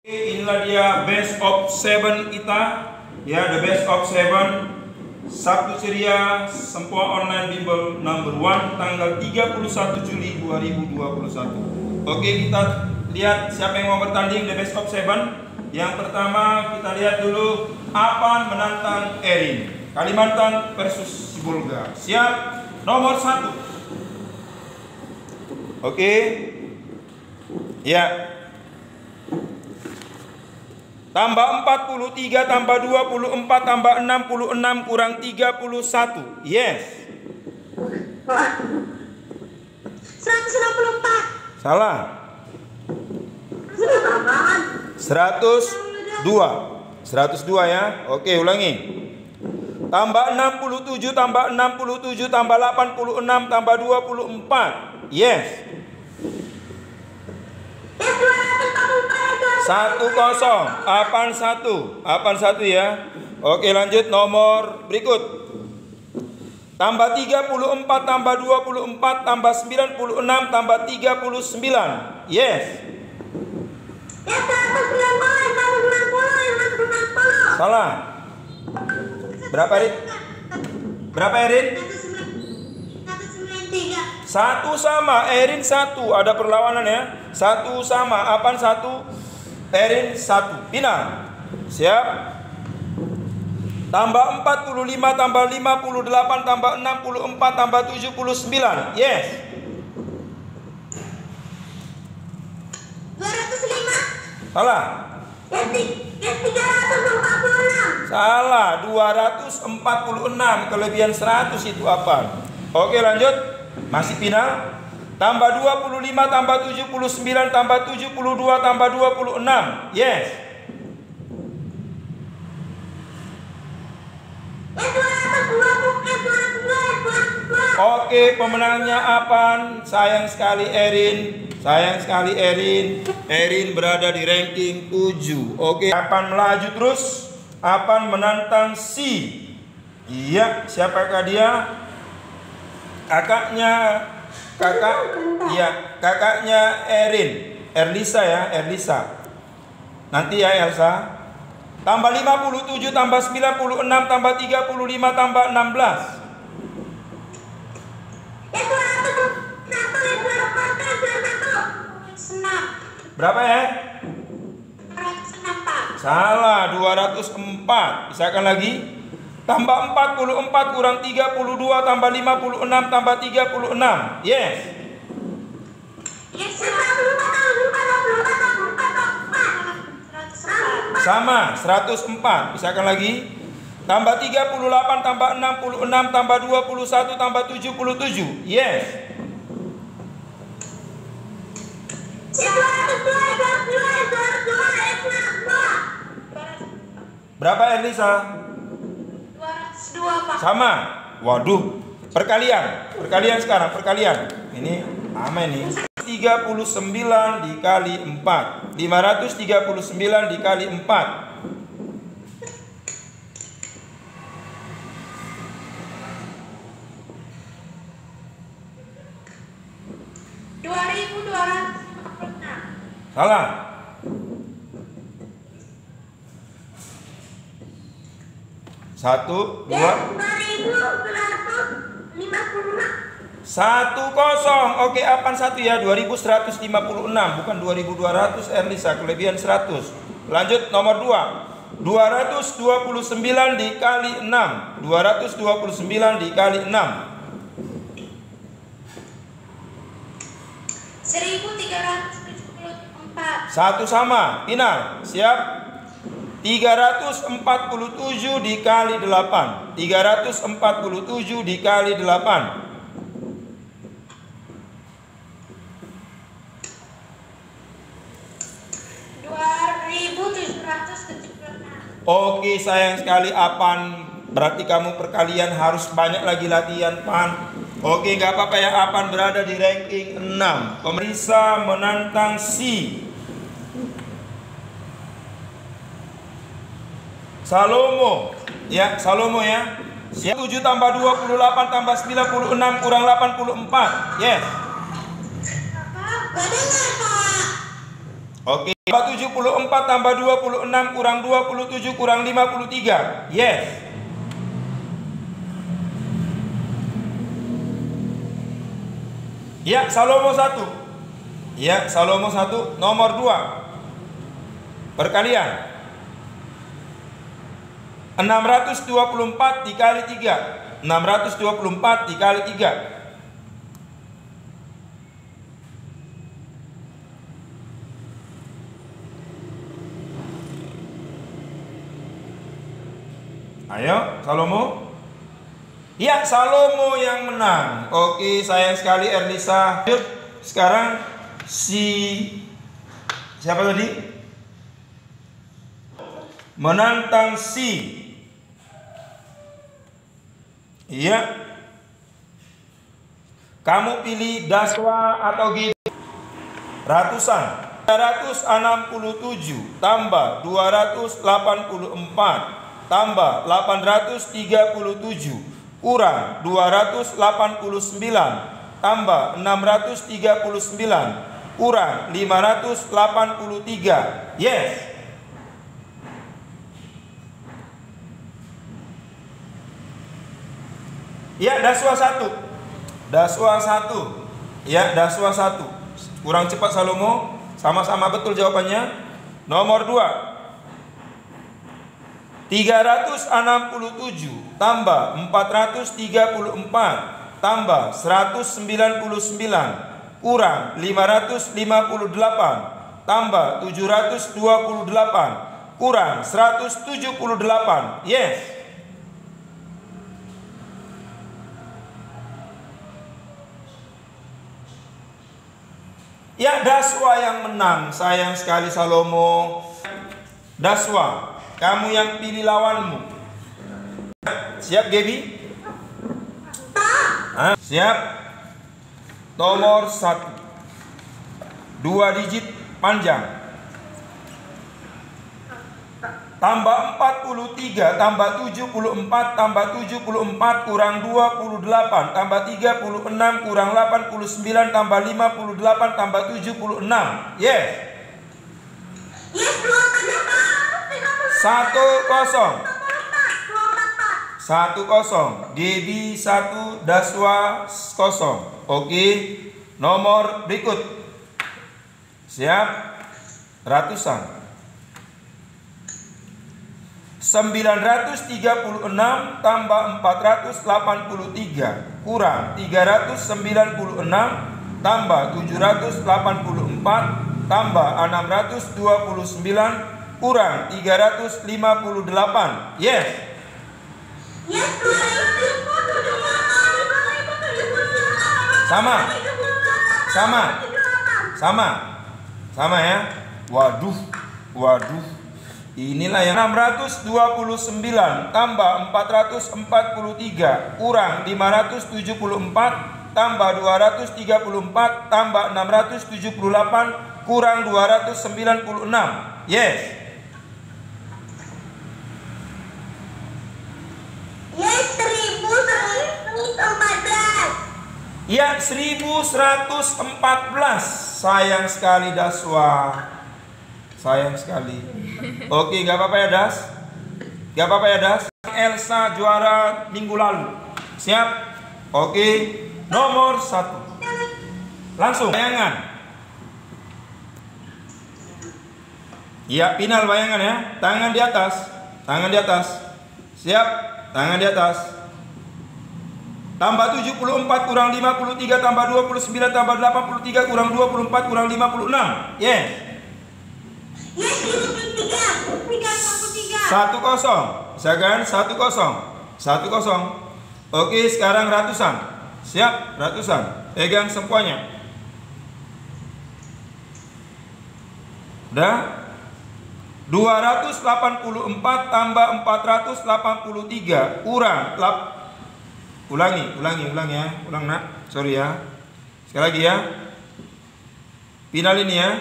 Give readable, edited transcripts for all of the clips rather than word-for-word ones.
Inilah dia best of 7 kita, ya, the best of 7 Sabtu Ceria Sempoa Online Bimbel number 1 tanggal 31 Juli 2021. Oke, kita lihat siapa yang mau bertanding the best of 7. Yang pertama kita lihat dulu Apan menantang Erin, Kalimantan versus Sibolga. Siap, nomor 1. Oke, ya. Tambah 43, tambah 24, tambah 66, kurang 31. Yes. 164. Salah. 102. 102 ya. Oke, ulangi. Tambah 67, tambah 67, tambah 86, tambah 24. Yes. 1-0. Apan 1. Apan 1 ya. Oke, lanjut nomor berikut. Tambah 34, tambah 24, tambah 96, tambah 39. Yes. 190. Salah. Berapa, Erin? Berapa, Erin? 193. 1 sama, Erin 1. Ada perlawanan ya. 1 sama, Apan 1, Erin 1. Final. Siap. Tambah 45, tambah 58, tambah 64, tambah 79. Yes. 205. Salah. 346. Salah. 246. Kelebihan 100 itu apa? Oke, lanjut. Masih final. Tambah 25, tambah 79, tambah 72, tambah 26. Yes. 222. Oke, pemenangnya Apan. Sayang sekali Erin. Sayang sekali Erin. Erin berada di ranking 7. Oke, Apan melaju terus. Apan menantang si. Iya, siapakah dia? Kakaknya Erin, Erlisa ya, Erlisa. Nanti ya Elsa. Tambah 57, tambah 96, tambah 35, tambah 16. Berapa ya? Salah, 204. Misalkan lagi. Tambah 44 kurang 32, tambah 56, tambah 36. Yes. Sama, 104. Misalkan lagi. Tambah 38, tambah 66, tambah 21, tambah 77. Yes. Berapa Elisa? 202, Pak. Sama. Waduh. Perkalian sekarang, perkalian. Ini aman nih. 39 dikali 4. 539 dikali 4. Salah. 1, 2, 1-0. Oke, Apan 1 ya. 2156, bukan 2200. Erlisa kelebihan 100. Lanjut nomor 2. 229 dikali 6. 229 dikali 6. 1374. 1 sama. Final. Siap. 347 dikali 8. 347 dikali 8. 2776. Oke, sayang sekali Apan. Berarti kamu perkalian harus banyak lagi latihan, Pan. Oke, nggak apa-apa ya. Apan berada di ranking 6. Pemirsa menantang si Salomo. Ya, Salomo ya. Siap. 7 tambah 28 tambah 96 kurang 84. Yes. Oke, tambah 74 tambah 26 kurang 27 kurang 53. Yes. Ya, Salomo 1. Ya, Salomo 1 nomor 2. Perkalian. 624 dikali 3. 624 dikali 3. Ayo, Salomo. Ya, Salomo yang menang. Oke, sayang sekali Erlisa. Yuk, sekarang siapa tadi? Menantang Iya. Kamu pilih Daswa atau Gibi? Ratusan. 367 tambah 284 tambah 837 kurang 289 tambah 639 kurang 583. Yes. Ya, Daswa 1. Daswa 1. Ya, Daswa 1. Kurang cepat Salomo. Sama-sama betul jawabannya. Nomor 2. 367 tambah 434 tambah 199 kurang 558 tambah 728 kurang 178. Yes. Ya, Daswa yang menang. Sayang sekali Salomo. Daswa, kamu yang pilih lawanmu. Siap, Gaby? Siap. Nomor 1. 2 digit panjang. Tambah 43 tambah 74 tambah 74 kurang 28 tambah 36 kurang 89 tambah 58 tambah 76. Yes. Yes, 1-0. 1-0. Gaby 1, Daswa 0. Oke. Nomor berikut. Siap. Ratusan. 936 tambah 483 kurang 396 tambah 784 tambah 629 kurang 358. Yes. Yes, Sama ya. Waduh. Inilah yang 629 tambah 443 kurang 574 tambah 234 tambah 678 kurang 296. Yes. Yes, 1114. Ya, 1114. Sayang sekali Daswa. Sayang sekali. Oke, gak apa-apa ya Das. Gak apa-apa ya Das. Elsa juara minggu lalu. Siap? Oke. Nomor 1. Langsung bayangan. Ya, final bayangan ya. Tangan di atas. Tangan di atas. Siap? Tangan di atas. Tambah 74 kurang 53 tambah 29 tambah 83 kurang 24 kurang 56. Yes. Yes, 1-0. Bisa kan? 1-0. Oke, sekarang ratusan. Siap, ratusan. Pegang semuanya. Udah? 284 tambah 483 kurang ulangi ya. Ulang nak. Sorry ya. Sekali lagi ya. Final ini ya.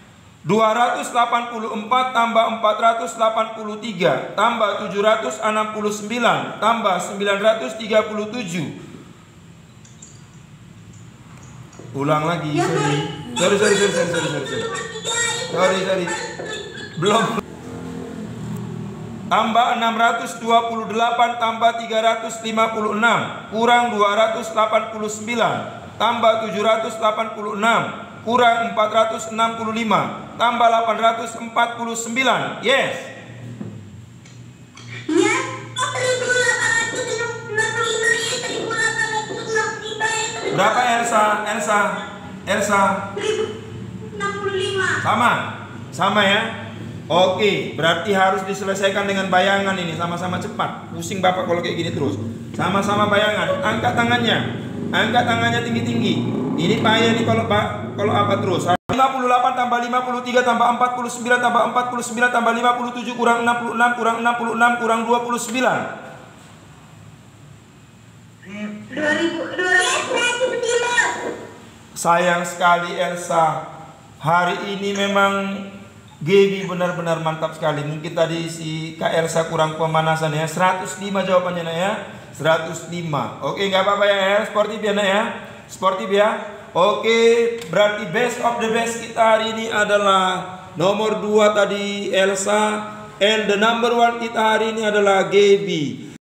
284 tambah 483 tambah 769 tambah 937. Ulang lagi. Sorry. Sorry. Belum. Tambah 628 tambah 356 kurang 289 tambah 786 kurang 465 tambah 849. Yes. Yes. 1.865. Berapa Elsa? 1.065. Sama ya. Oke, berarti harus diselesaikan dengan bayangan ini sama-sama cepat. Pusing Bapak kalau kayak gini terus. Sama-sama bayangan. Angkat tangannya tinggi-tinggi. Ini payah nih kalau apa terus. 58 tambah 53 tambah 49 tambah 49 tambah 57 kurang 66 kurang 66 kurang 29. 2.205. Sayang sekali Elsa. Hari ini memang Gaby benar-benar mantap sekali. Mungkin tadi si Kak Elsa kurang pemanasan ya. 105 jawabannya nak ya. 105. Oke, nggak apa-apa ya. Sportif ya nak ya. Sportif ya. Oke, berarti best of the best kita hari ini adalah nomor 2 tadi Elsa, and the number 1 kita hari ini adalah Gaby.